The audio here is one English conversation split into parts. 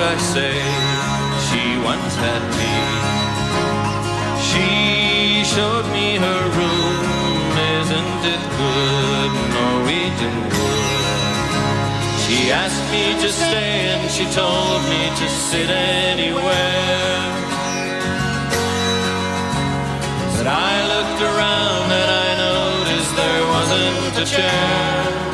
I say, she once had me. She showed me her room, isn't it good, Norwegian wood. She asked me to stay and she told me to sit anywhere. But I looked around and I noticed there wasn't a chair.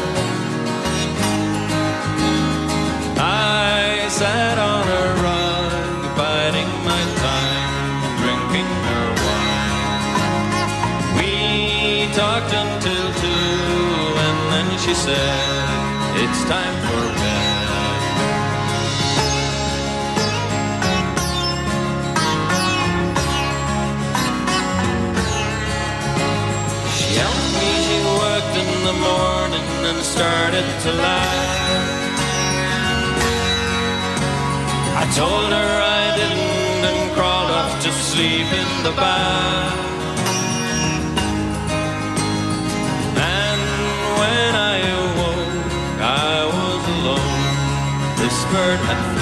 I sat on a rug, biding my time, drinking her wine. We talked until 2, and then she said, it's time for bed. She helped me, she worked in the morning and started to laugh. I told her I didn't and crawled off to sleep in the bath. And when I awoke, I was alone. This bird had